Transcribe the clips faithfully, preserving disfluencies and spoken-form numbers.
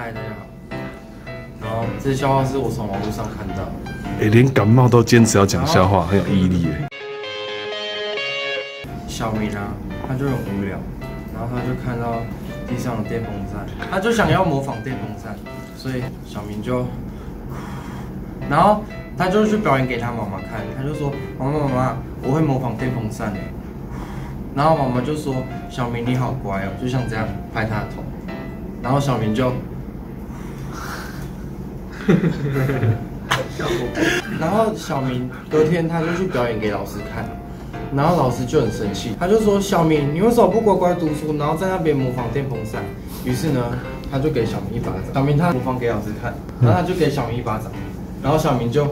嗨，大家好。然后这笑话是我从网络上看到的。 哎、欸，连感冒都坚持要讲笑话，很有毅力耶。 小明啊，他就很无聊，然后他就看到地上的电风扇，他就想要模仿电风扇，所以小明就，然后他就去表演给他妈妈看，他就说：“妈妈妈妈，我会模仿电风扇哎。”然后妈妈就说：“小明你好乖哦，就像这样拍他的头。”然后小明就，然后小明隔天他就去表演给老师看，然后老师就很生气，他就说：“小明，你为什么不乖乖读书，然后在那边模仿电风扇？”于是呢，他就给小明一巴掌。小明他模仿给老师看，然后他就给小明一巴掌，然后小明就。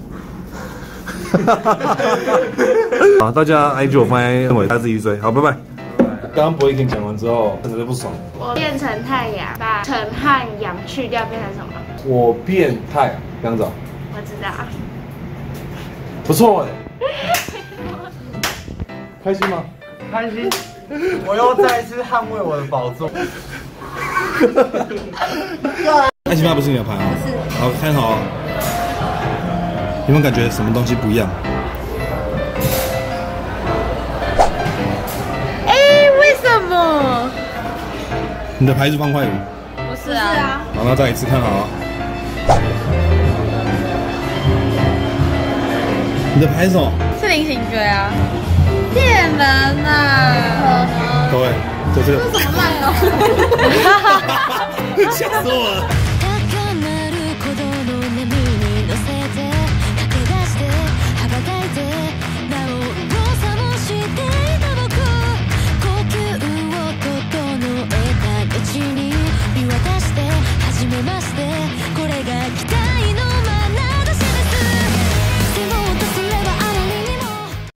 好，大家 I G 我放在认为大家自己追，好，拜拜。刚刚博弈跟讲完之后，真的是不爽。 我变成太阳，把陈和阳去掉，变成什么？ 我变太阳，这样子。 我知道。 不错哎。开心吗？ 开心。我又再一次捍卫我的宝座。 爱情牌不是你的牌啊？不是。好，看好。有没有感觉什么东西不一样？ 哎、欸，为什么？ 你的牌是方块五。 不是啊。 好，那再一次看好啊。你的牌是什么？ 是菱形锥啊。骗人啊！ 各位，就这个。 这什么烂东西？ 吓死我了！